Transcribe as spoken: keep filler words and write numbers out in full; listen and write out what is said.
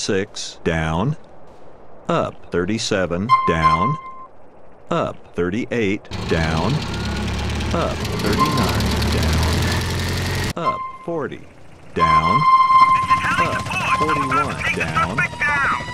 thirty-six, down, up, thirty-seven, down, up, thirty-eight, down, up, thirty-nine, down, up, forty, down, up, forty-one, down,